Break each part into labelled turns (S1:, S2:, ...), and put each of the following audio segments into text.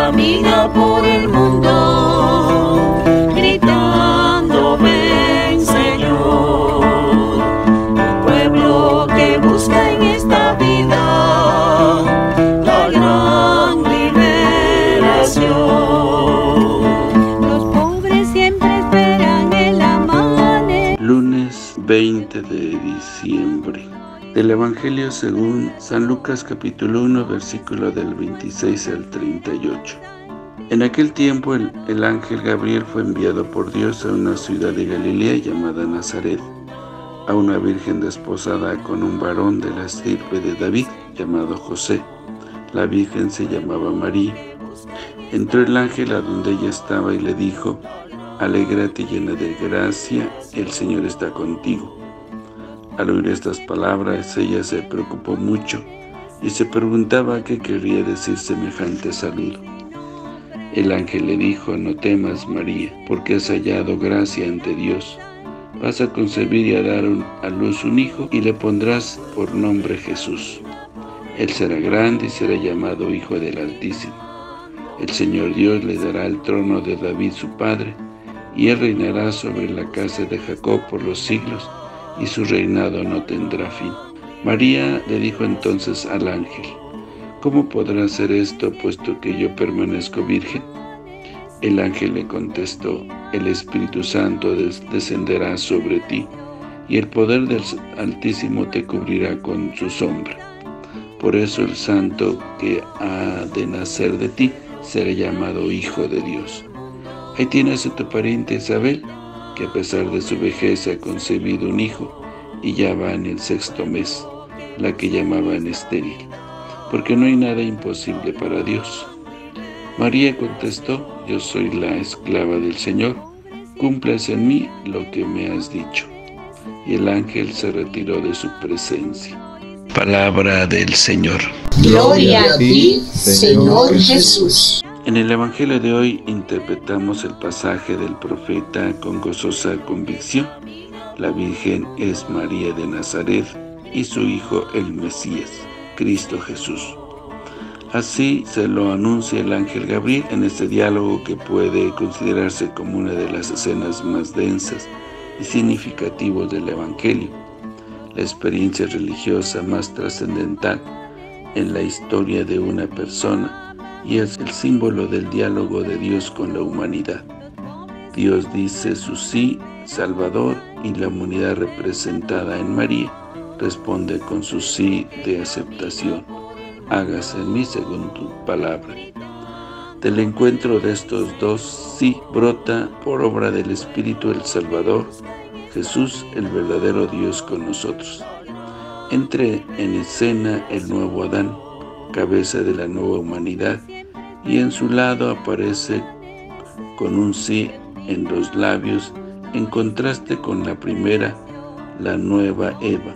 S1: camina por el mundo, gritando ven Señor. Un pueblo que busca en esta vida la gran liberación. Los pobres siempre esperan el amanecer.
S2: Lunes 20 de diciembre. Del Evangelio según San Lucas capítulo 1, versículo del 26 al 38. En aquel tiempo el ángel Gabriel fue enviado por Dios a una ciudad de Galilea llamada Nazaret, a una virgen desposada con un varón de la estirpe de David llamado José. La virgen se llamaba María. Entró el ángel a donde ella estaba y le dijo: Alégrate llena de gracia, el Señor está contigo. Al oír estas palabras, ella se preocupó mucho y se preguntaba qué quería decir semejante saludo. El ángel le dijo: No temas, María, porque has hallado gracia ante Dios. Vas a concebir y a dar a luz un hijo, y le pondrás por nombre Jesús. Él será grande y será llamado Hijo del Altísimo. El Señor Dios le dará el trono de David su padre, y él reinará sobre la casa de Jacob por los siglos, y su reinado no tendrá fin. María le dijo entonces al ángel: ¿Cómo podrá ser esto, puesto que yo permanezco virgen? El ángel le contestó: El Espíritu Santo descenderá sobre ti, y el poder del Altísimo te cubrirá con su sombra. Por eso el santo que ha de nacer de ti será llamado Hijo de Dios. Ahí tienes a tu pariente Isabel, que a pesar de su vejez ha concebido un hijo, y ya va en el 6º mes, la que llamaban estéril, porque no hay nada imposible para Dios. María contestó: Yo soy la esclava del Señor, cúmplase en mí lo que me has dicho. Y el ángel se retiró de su presencia. Palabra del Señor.
S3: Gloria a ti, Señor Jesús.
S2: En el Evangelio de hoy interpretamos el pasaje del profeta con gozosa convicción. La Virgen es María de Nazaret y su Hijo el Mesías, Cristo Jesús. Así se lo anuncia el ángel Gabriel en este diálogo que puede considerarse como una de las escenas más densas y significativas del Evangelio, la experiencia religiosa más trascendental en la historia de una persona, y es el símbolo del diálogo de Dios con la humanidad. Dios dice su sí salvador, y la humanidad representada en María responde con su sí de aceptación: hágase en mí según tu palabra. Del encuentro de estos dos sí brota por obra del Espíritu el Salvador, Jesús, el verdadero Dios con nosotros. Entra en escena el nuevo Adán, cabeza de la nueva humanidad, y en su lado aparece con un sí en los labios, en contraste con la primera, la nueva Eva.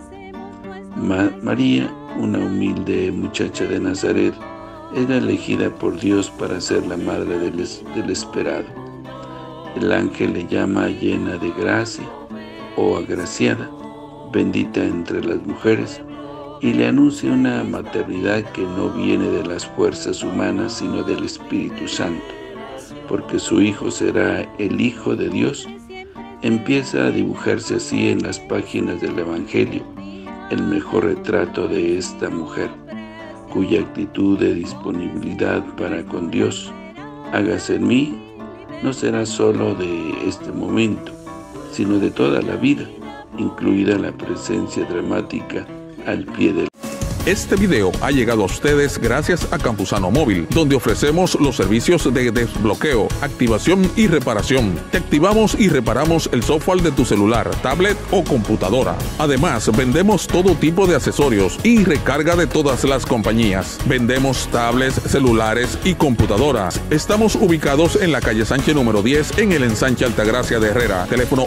S2: María, una humilde muchacha de Nazaret, era elegida por Dios para ser la madre del esperado. El ángel le llama llena de gracia o agraciada, bendita entre las mujeres, y le anuncia una maternidad que no viene de las fuerzas humanas, sino del Espíritu Santo, porque su Hijo será el Hijo de Dios. Empieza a dibujarse así en las páginas del Evangelio el mejor retrato de esta mujer, cuya actitud de disponibilidad para con Dios, hágase en mí, no será solo de este momento, sino de toda la vida, incluida la presencia dramática al pie del...
S4: Este video ha llegado a ustedes gracias a Campusano Móvil, donde ofrecemos los servicios de desbloqueo, activación y reparación. Te activamos y reparamos el software de tu celular, tablet o computadora. Además, vendemos todo tipo de accesorios y recarga de todas las compañías. Vendemos tablets, celulares y computadoras. Estamos ubicados en la calle Sánchez número 10, en el ensanche Altagracia de Herrera. Teléfono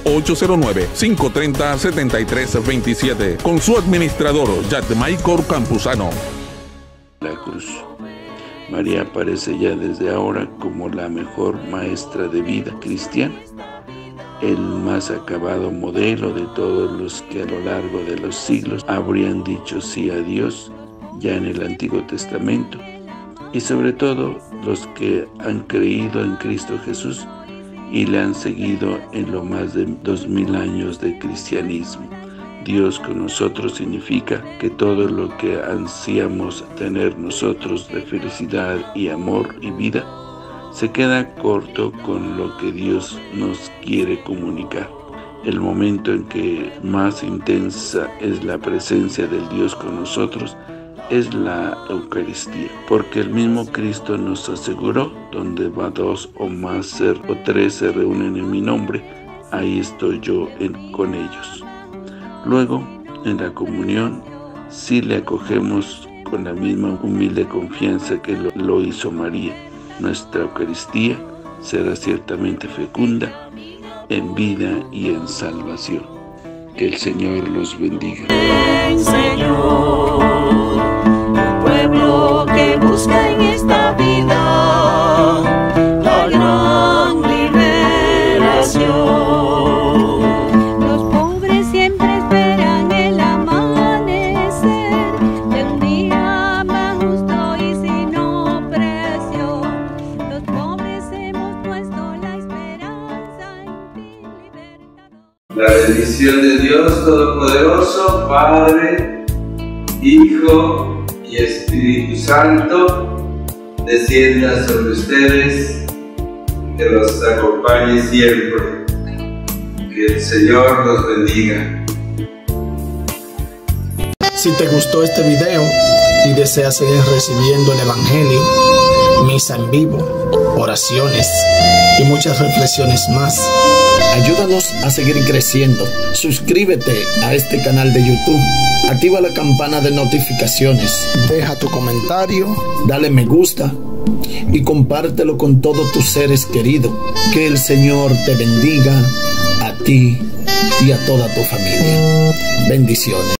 S4: 809-530-7327. Con su administrador, Yadmaicor Campusano.
S2: La cruz. María aparece ya desde ahora como la mejor maestra de vida cristiana, el más acabado modelo de todos los que a lo largo de los siglos habrían dicho sí a Dios ya en el Antiguo Testamento, y sobre todo los que han creído en Cristo Jesús y le han seguido en lo más de 2000 años de cristianismo. Dios con nosotros significa que todo lo que ansiamos tener nosotros de felicidad y amor y vida se queda corto con lo que Dios nos quiere comunicar. El momento en que más intensa es la presencia del Dios con nosotros es la Eucaristía, porque el mismo Cristo nos aseguró: donde va 2 o más o 3 se reúnen en mi nombre, ahí estoy yo con ellos. Luego, en la comunión, sí le acogemos con la misma humilde confianza que lo hizo María. Nuestra Eucaristía será ciertamente fecunda en vida y en salvación. Que el Señor los bendiga.
S1: Señor, un pueblo que busca en esta vida la gran liberación. Los pobres siempre esperan el amanecer de un día más justo y sin opresión. Los pobres hemos puesto la esperanza en ti, libertador.
S5: La bendición de Dios Todopoderoso, Padre, Hijo y Espíritu Santo, descienda sobre ustedes, que los acompañe siempre. Que el Señor los bendiga.
S6: Si te gustó este video y deseas seguir recibiendo el Evangelio, misa en vivo, oraciones y muchas reflexiones más, ayúdanos a seguir creciendo. Suscríbete a este canal de YouTube, activa la campana de notificaciones, deja tu comentario, dale me gusta y compártelo con todos tus seres queridos. Que el Señor te bendiga a ti y a toda tu familia. Bendiciones.